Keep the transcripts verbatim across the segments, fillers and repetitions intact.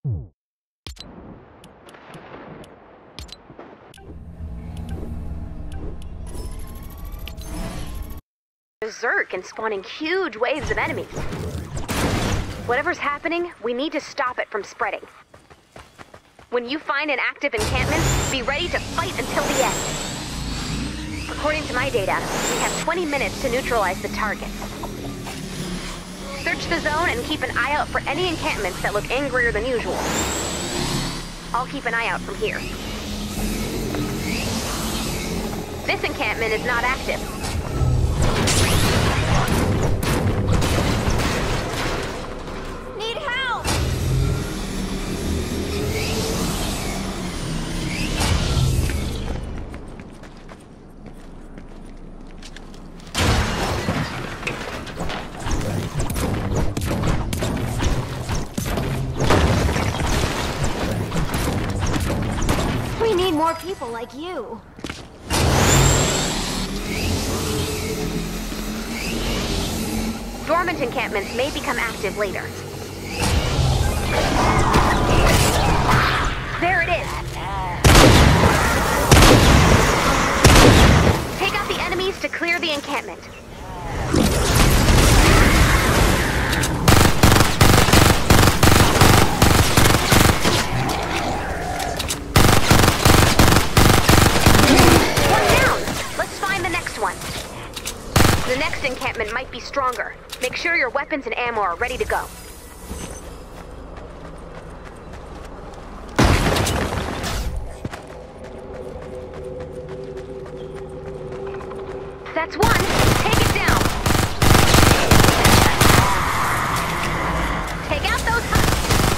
Berserk and spawning huge waves of enemies. Whatever's happening, we need to stop it from spreading. When you find an active encampment, be ready to fight until the end. According to my data, we have twenty minutes to neutralize the target. Search the zone and keep an eye out for any encampments that look angrier than usual. I'll keep an eye out from here. This encampment is not active. Need help! We need more people like you. Dormant encampments may become active later. There it is! Take out the enemies to clear the encampment. One down! Let's find the next one. The next encampment might be stronger. Make sure your weapons and ammo are ready to go. That's one. Take it down. Take out those husks.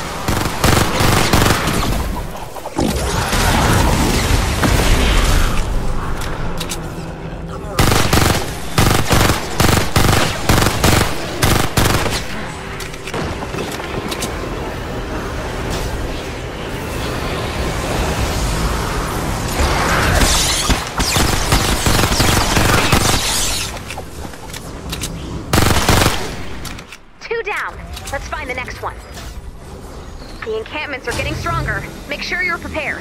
Let's find the next one. The encampments are getting stronger. Make sure you're prepared.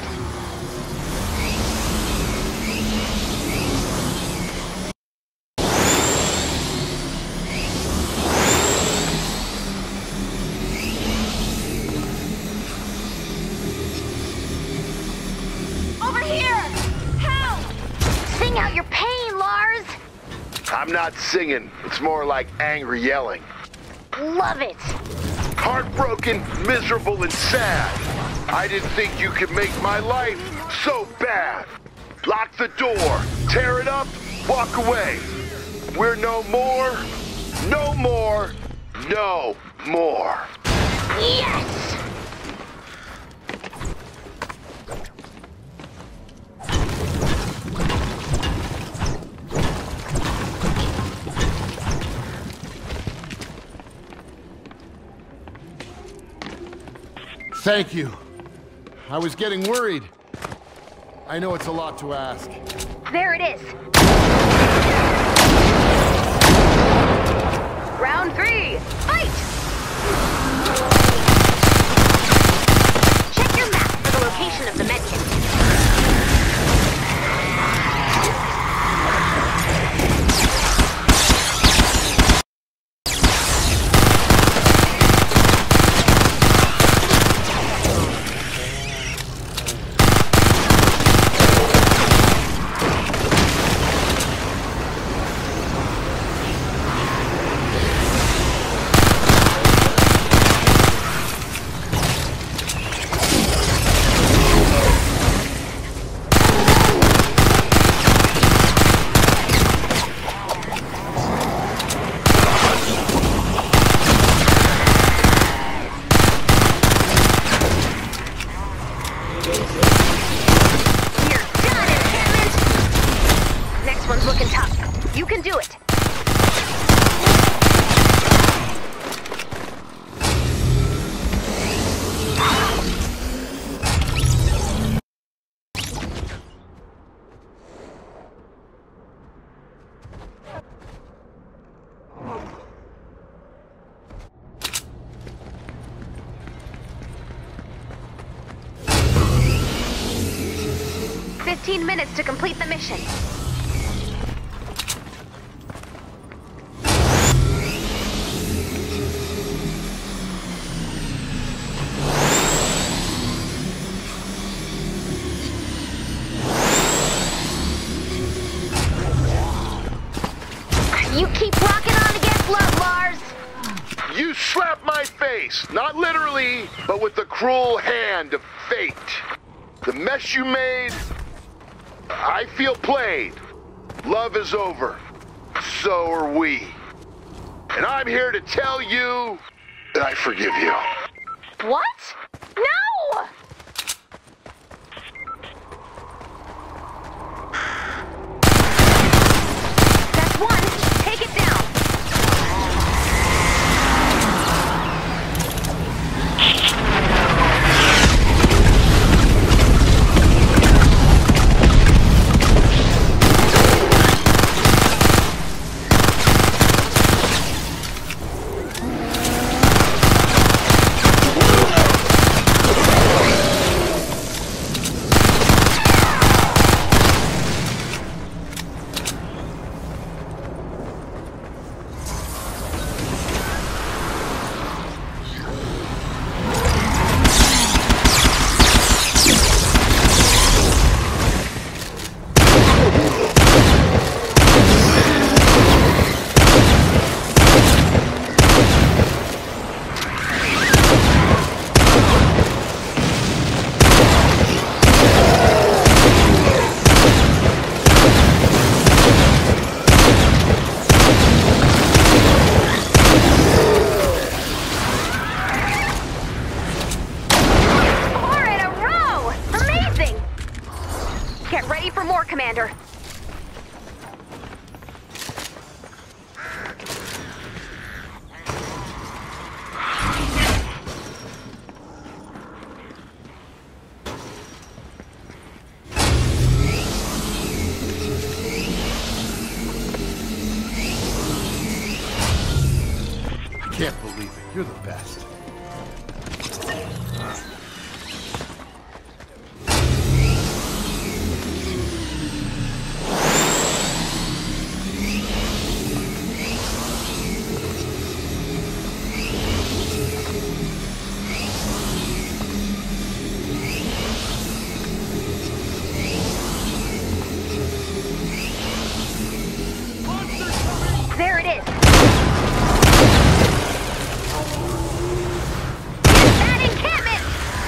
Over here! Help! Sing out your pain, Lars! I'm not singing. It's more like angry yelling. Love it! Heartbroken, miserable, and sad. I didn't think you could make my life so bad. Lock the door, tear it up, walk away. We're no more, no more, no more. Yes! Thank you. I was getting worried. I know it's a lot to ask. There it is. Round three, fight! Check your map for the location of the medkit. fifteen minutes to complete the mission. You keep rocking on against love, Lars! You slapped my face, not literally, but with the cruel hand of fate. The mess you made, I feel played. Love is over. So are we. And I'm here to tell you that I forgive you. What? No! That's one. Take it down. Commander. I can't believe it. You're the best. There it is. That encampment!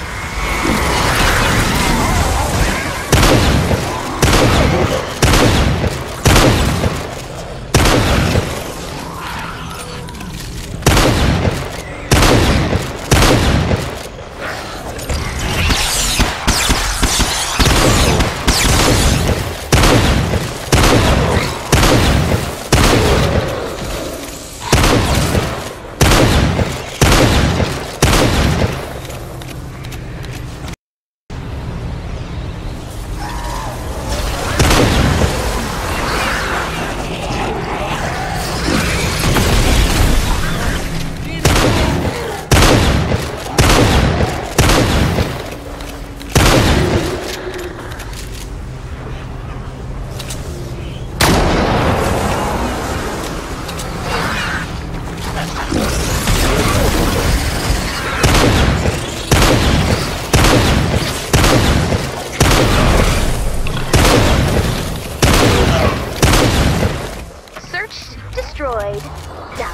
Destroyed. Done.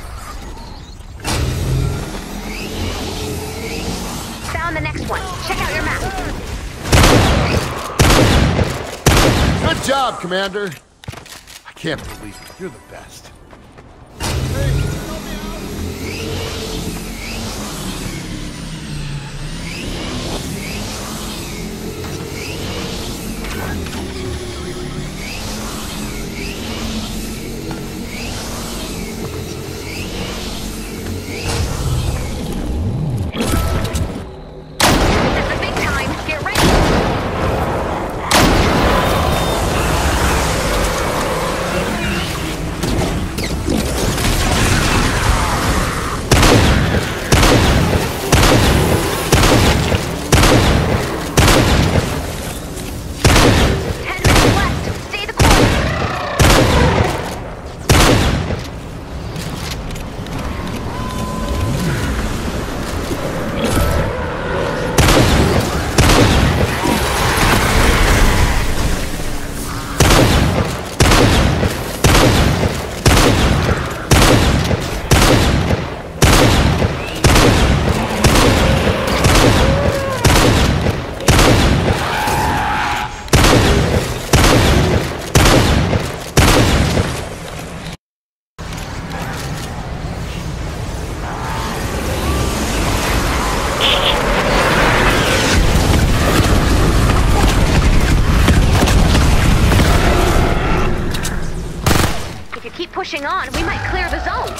Found the next one. Check out your map. Good job, Commander. I can't believe it. You're the best. pushing on, we might clear the zone.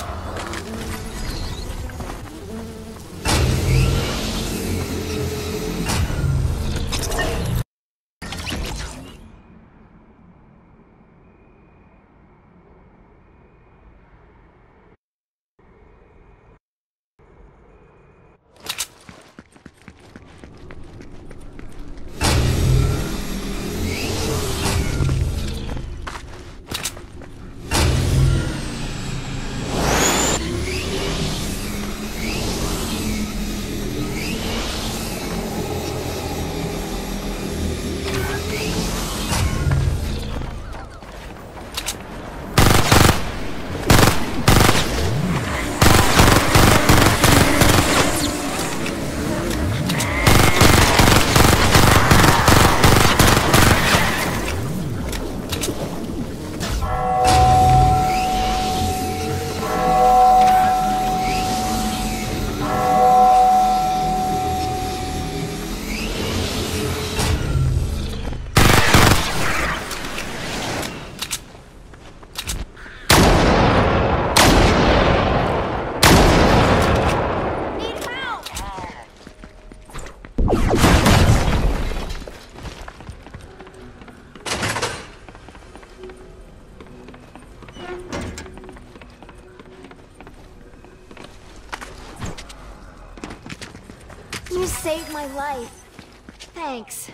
You saved my life. Thanks.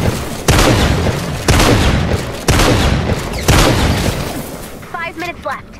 Five minutes left.